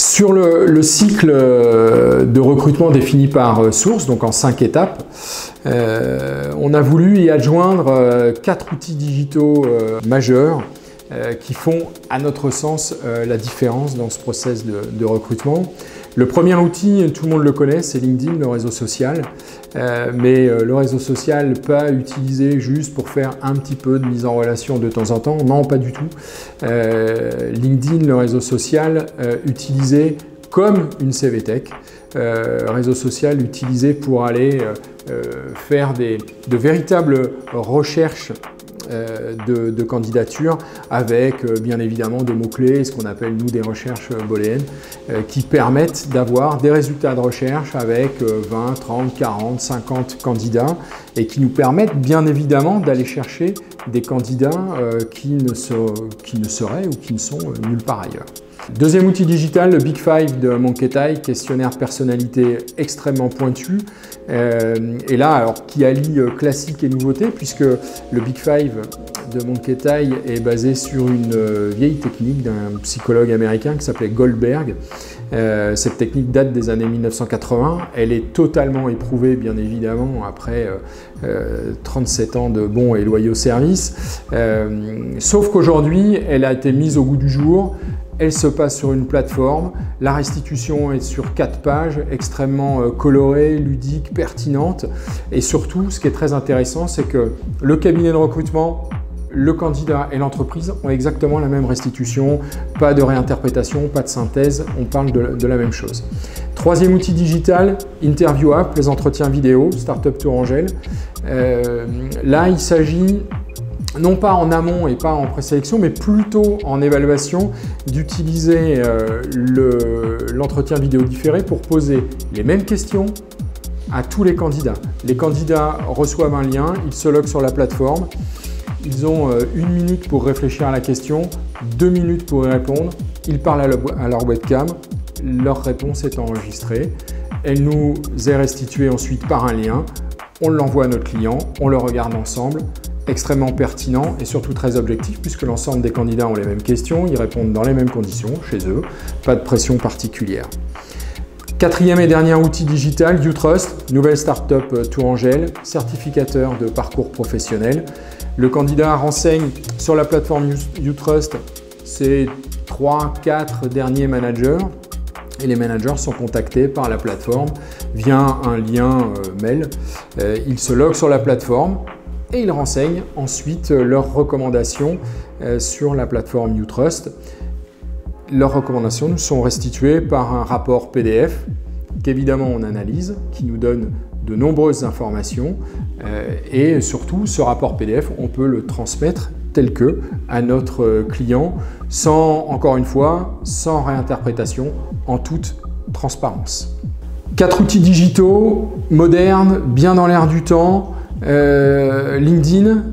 Sur le cycle de recrutement défini par Source, donc en 5 étapes, on a voulu y adjoindre 4 outils digitaux majeurs qui font, à notre sens, la différence dans ce process de recrutement. Le premier outil, tout le monde le connaît, c'est LinkedIn, le réseau social. Mais le réseau social, pas utilisé juste pour faire un petit peu de mise en relation de temps en temps. Non, pas du tout. LinkedIn, le réseau social, utilisé comme une CVTech. Réseau social utilisé pour aller faire de véritables recherches de candidatures avec bien évidemment des mots-clés, ce qu'on appelle nous des recherches booléennes, qui permettent d'avoir des résultats de recherche avec 20, 30, 40, 50 candidats et qui nous permettent bien évidemment d'aller chercher des candidats qui ne seraient ou qui ne sont nulle part ailleurs. Deuxième outil digital, le Big Five de Monkey-Tai, questionnaire personnalité extrêmement pointu. Et là, alors, qui allie classique et nouveauté, puisque le Big Five de Monkey-Tai est basé sur une vieille technique d'un psychologue américain qui s'appelait Goldberg. Cette technique date des années 1980. Elle est totalement éprouvée, bien évidemment, après 37 ans de bons et loyaux services. Sauf qu'aujourd'hui, elle a été mise au goût du jour. Elle se passe sur une plateforme, la restitution est sur 4 pages, extrêmement colorée, ludique, pertinente. Et surtout, ce qui est très intéressant, c'est que le cabinet de recrutement, le candidat et l'entreprise ont exactement la même restitution, pas de réinterprétation, pas de synthèse, on parle de la même chose. Troisième outil digital, Interview App, les entretiens vidéo, Startup Tourangelle. Là, il s'agit non pas en amont et pas en présélection, mais plutôt en évaluation, d'utiliser l'entretien vidéo différé pour poser les mêmes questions à tous les candidats. Les candidats reçoivent un lien, ils se loguent sur la plateforme, ils ont 1 minute pour réfléchir à la question, 2 minutes pour y répondre, ils parlent à leur webcam, leur réponse est enregistrée, elle nous est restituée ensuite par un lien, on l'envoie à notre client, on le regarde ensemble. Extrêmement pertinent et surtout très objectif puisque l'ensemble des candidats ont les mêmes questions, ils répondent dans les mêmes conditions chez eux, pas de pression particulière. Quatrième et dernier outil digital, YouTrust, nouvelle start-up Tourangelle, certificateur de parcours professionnel. Le candidat renseigne sur la plateforme YouTrust ses 3-4 derniers managers et les managers sont contactés par la plateforme via un lien mail. Ils se loguent sur la plateforme et ils renseignent ensuite leurs recommandations sur la plateforme YouTrust. Leurs recommandations nous sont restituées par un rapport PDF qu'évidemment on analyse, qui nous donne de nombreuses informations et surtout ce rapport PDF, on peut le transmettre tel que à notre client sans, encore une fois, sans réinterprétation, en toute transparence. 4 outils digitaux, modernes, bien dans l'air du temps. LinkedIn,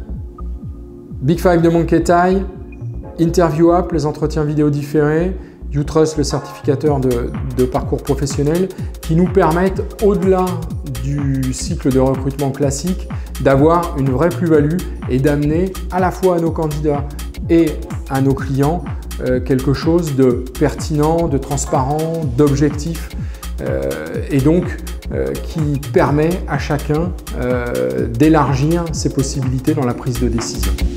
Big Five de Monkey-Tai, Interview App, les entretiens vidéo différés, YouTrust, le certificateur de parcours professionnel, qui nous permettent, au-delà du cycle de recrutement classique, d'avoir une vraie plus-value et d'amener à la fois à nos candidats et à nos clients quelque chose de pertinent, de transparent, d'objectif et donc qui permet à chacun d'élargir ses possibilités dans la prise de décision.